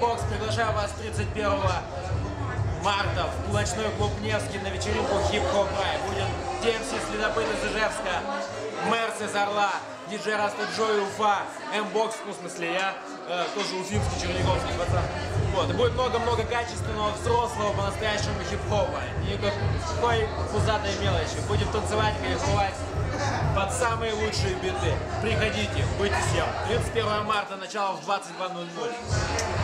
М-бокс. Приглашаю вас 31 марта в ночной клуб Невский на вечеринку хип-хоп рай. Будет DMC Следопыт из Ижевска, Мерс из Орла, диджей Раста Джой Уфа, М-бокс, ну в смысле я, тоже уфимский, черниговский пацан. Вот, и будет много-много качественного, взрослого, по-настоящему хип-хопа. Никакой пузатой мелочи. Будем танцевать, кайфовать под самые лучшие биты. Приходите, будьте всем. 31 марта, начало в 22:00.